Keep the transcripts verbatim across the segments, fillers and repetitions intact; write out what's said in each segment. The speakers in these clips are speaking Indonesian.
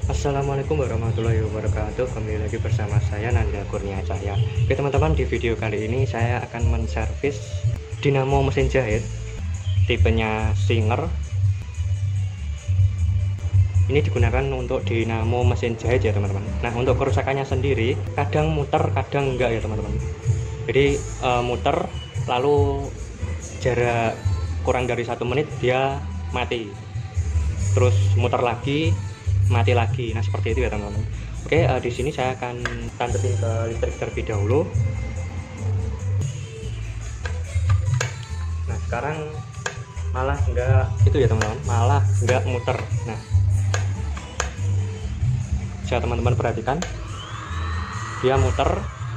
Assalamualaikum warahmatullahi wabarakatuh. Kembali lagi bersama saya Nanda Kurnia Cahya. Oke teman-teman, di video kali ini saya akan menservis dinamo mesin jahit tipenya Singer. Ini digunakan untuk dinamo mesin jahit ya teman-teman. Nah, untuk kerusakannya sendiri kadang muter kadang enggak ya teman-teman. Jadi e, muter lalu jarak kurang dari satu menit dia mati, terus muter lagi mati lagi. Nah, seperti itu ya teman-teman. Oke, uh, di sini saya akan tantetin ke listrik terlebih dahulu. Nah, sekarang malah enggak itu ya teman-teman, malah enggak muter. Nah, bisa teman-teman perhatikan, dia muter,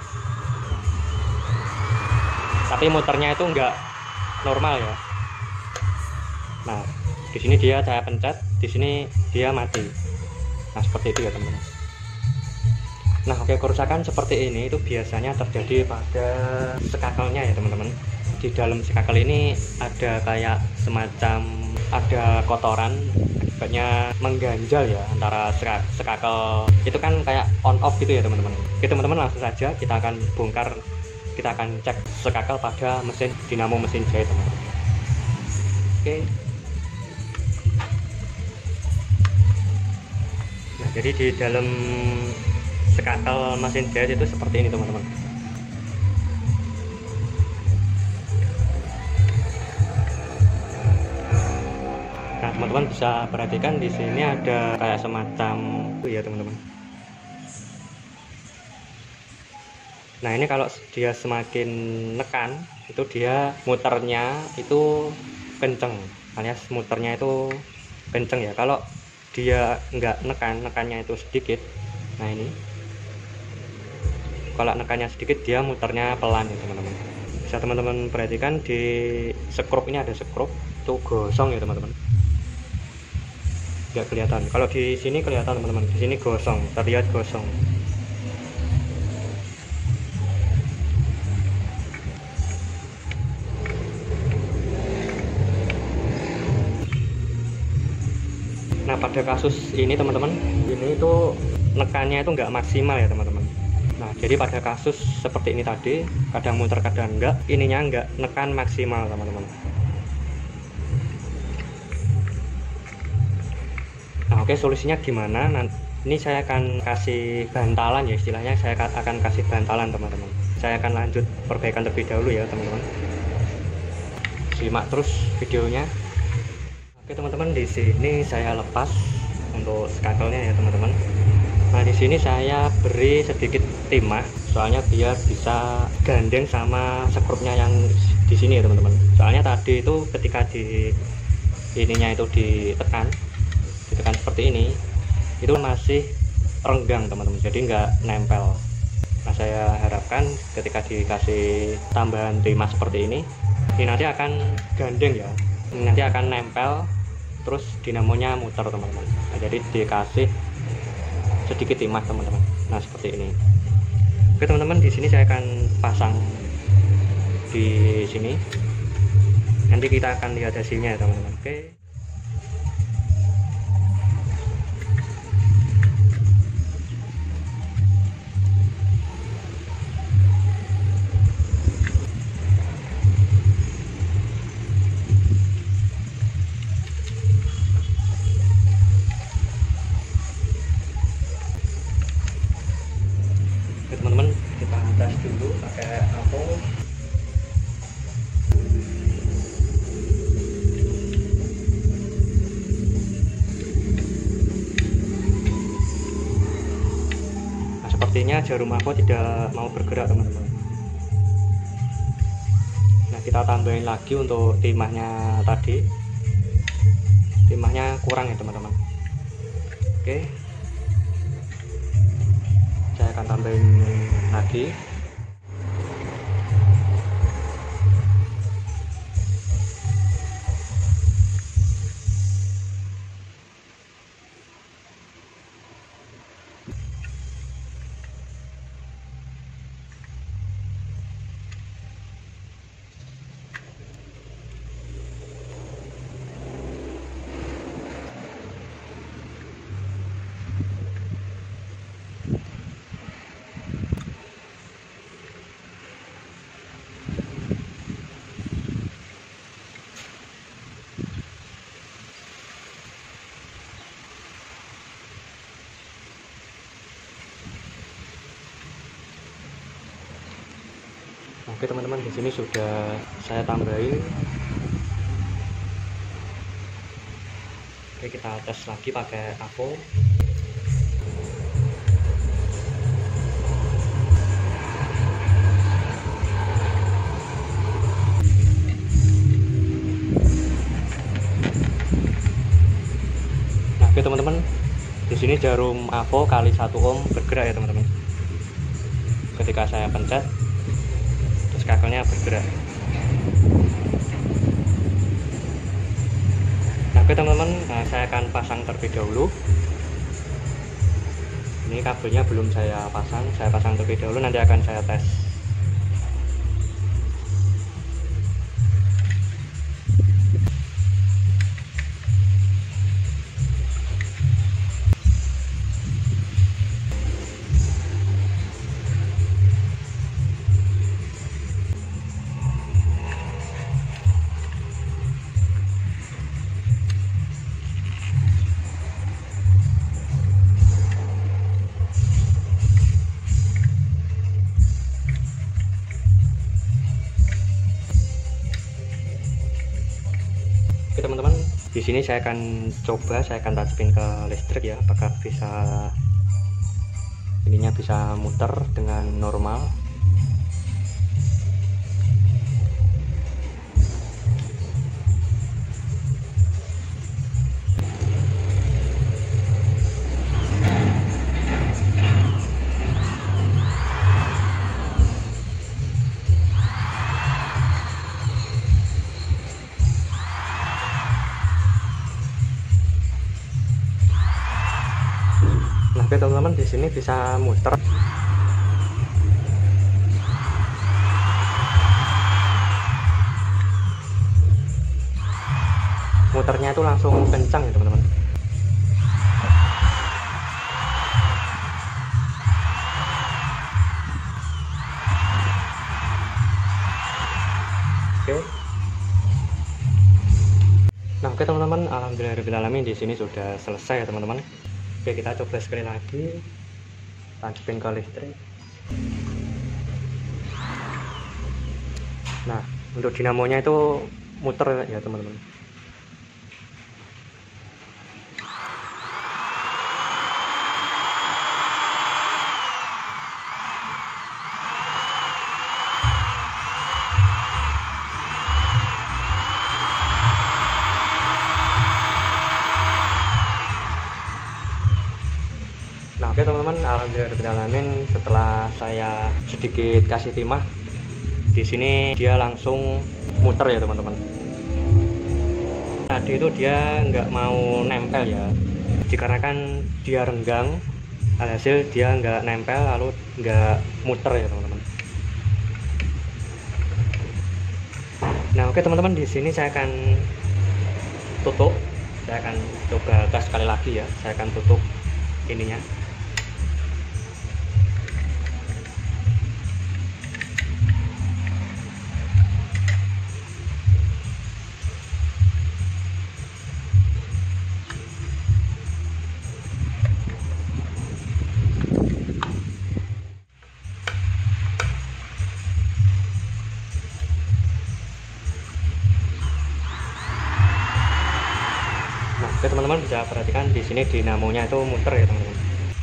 tapi muternya itu enggak normal ya. Nah, di sini dia saya pencet, di sini dia mati. Nah, seperti itu ya teman-teman. Nah, oke, kerusakan seperti ini itu biasanya terjadi pada sekakelnya ya teman-teman. Di dalam sekakel ini ada kayak semacam ada kotoran, akibatnya mengganjal ya antara sekakel. Itu kan kayak on off gitu ya teman-teman. Oke teman-teman, langsung saja kita akan bongkar, kita akan cek sekakel pada mesin dinamo mesin jahit teman-teman. Oke. Jadi di dalam sekakel mesin jahit itu seperti ini teman-teman. Nah, teman-teman bisa perhatikan di sini ada kayak semacam itu ya teman-teman. Nah, ini kalau dia semakin nekan itu dia muternya itu kenceng, alias muternya itu kenceng ya. Kalau dia nggak nekan, nekannya itu sedikit. Nah, ini kalau nekannya sedikit dia muternya pelan ya teman-teman. Bisa teman-teman perhatikan di skrup ini ada skrup itu gosong ya teman-teman, nggak kelihatan. Kalau di sini kelihatan teman-teman, di sini gosong, terlihat gosong. Nah, pada kasus ini teman-teman, ini itu nekannya itu nggak maksimal ya teman-teman. Nah, jadi pada kasus seperti ini tadi, kadang muter kadang enggak, ininya nggak nekan maksimal teman-teman. Nah, oke, solusinya gimana? Nah, ini saya akan kasih bantalan ya, istilahnya saya akan kasih bantalan teman-teman. Saya akan lanjut perbaikan terlebih dahulu ya teman-teman. Simak terus videonya. Oke teman-teman, di sini saya lepas untuk skakelnya ya teman-teman. Nah, di sini saya beri sedikit timah, soalnya biar bisa gandeng sama sekrupnya yang di sini ya teman-teman. Soalnya tadi itu ketika di ininya itu ditekan, ditekan seperti ini, itu masih renggang teman-teman, jadi nggak nempel. Nah, saya harapkan ketika dikasih tambahan timah seperti ini, ini nanti akan gandeng ya, ini nanti akan nempel, terus dinamonya muter teman-teman. Nah, jadi dikasih sedikit timah teman-teman. Nah, seperti ini. Oke teman-teman, di sini saya akan pasang di sini. Nanti kita akan lihat hasilnya ya teman-teman. Oke. Teman-teman, kita tes dulu pakai apa. Nah, sepertinya jarum aku tidak mau bergerak teman-teman. Nah, kita tambahin lagi untuk timahnya tadi, timahnya kurang ya teman-teman. Oke, saya akan tambahin lagi. Oke teman-teman, di sini sudah saya tambahin. Oke, kita tes lagi pakai Avo. Nah, oke teman-teman, di sini jarum Avo kali satu ohm bergerak ya teman-teman. Ketika saya pencet, terus kakelnya bergerak. Nah, oke teman-teman, nah, saya akan pasang terlebih dahulu. Ini kabelnya belum saya pasang, saya pasang terlebih dahulu, nanti akan saya tes. Oke teman-teman, di sini saya akan coba, saya akan touchpin ke listrik ya, apakah bisa ininya bisa muter dengan normal. Nah, oke teman-teman, di sini bisa muter. Muternya itu langsung kencang ya teman-teman. Oke. Nah, oke teman-teman, alhamdulillahirobbilalamin, di sini sudah selesai ya teman-teman. Oke, kita coba sekali lagi, touchpin ke listrik. Nah, untuk dinamonya itu muter ya teman-teman. Nah, oke teman-teman, alhamdulillahirobbilalamin, setelah saya sedikit kasih timah, di sini dia langsung muter ya teman-teman. Tadi itu dia nggak mau nempel ya, dikarenakan dia renggang, alhasil dia nggak nempel lalu nggak muter ya teman-teman. Nah, oke teman-teman, di sini saya akan tutup, saya akan coba tes sekali lagi ya, saya akan tutup ininya. Oke teman-teman, bisa perhatikan di sini dinamonya itu muter ya teman-teman.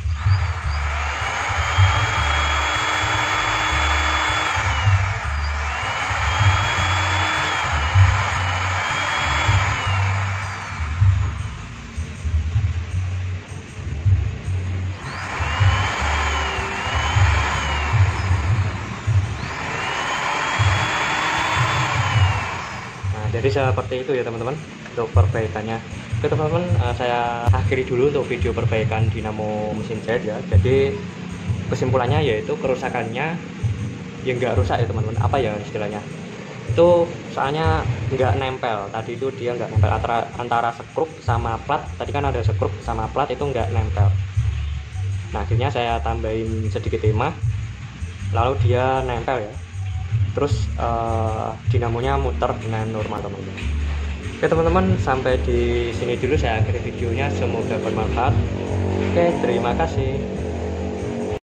Nah, jadi seperti itu ya teman-teman untuk perbaikannya. Oke teman-teman, uh, saya akhiri dulu untuk video perbaikan dinamo mesin jahit ya. Jadi kesimpulannya yaitu kerusakannya ya nggak rusak ya teman-teman, apa ya istilahnya itu, soalnya nggak nempel. Tadi itu dia nggak nempel antara, antara skrup sama plat. Tadi kan ada skrup sama plat itu nggak nempel. Nah, akhirnya saya tambahin sedikit timah, lalu dia nempel ya. Terus uh, dinamonya muter dengan normal teman-teman. Oke teman-teman, sampai di sini dulu saya akhiri videonya, semoga bermanfaat. Oke, terima kasih.